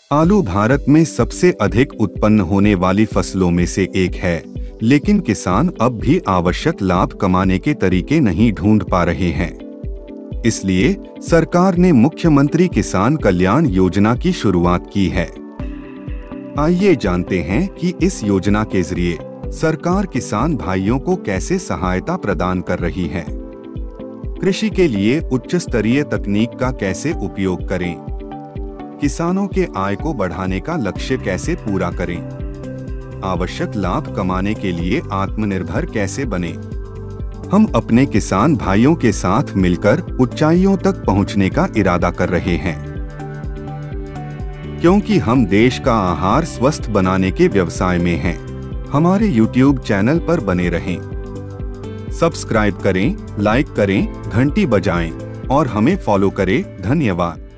आलू भारत में सबसे अधिक उत्पन्न होने वाली फसलों में से एक है, लेकिन किसान अब भी आवश्यक लाभ कमाने के तरीके नहीं ढूंढ पा रहे हैं। इसलिए सरकार ने मुख्यमंत्री किसान कल्याण योजना की शुरुआत की है। आइए जानते हैं कि इस योजना के जरिए सरकार किसान भाइयों को कैसे सहायता प्रदान कर रही है। कृषि के लिए उच्च स्तरीय तकनीक का कैसे उपयोग करें, किसानों के आय को बढ़ाने का लक्ष्य कैसे पूरा करें, आवश्यक लाभ कमाने के लिए आत्मनिर्भर कैसे बने। हम अपने किसान भाइयों के साथ मिलकर ऊंचाइयों तक पहुंचने का इरादा कर रहे हैं, क्योंकि हम देश का आहार स्वस्थ बनाने के व्यवसाय में हैं। हमारे YouTube चैनल पर बने रहें, सब्सक्राइब करें, लाइक करें, घंटी बजाएं और हमें फॉलो करें। धन्यवाद।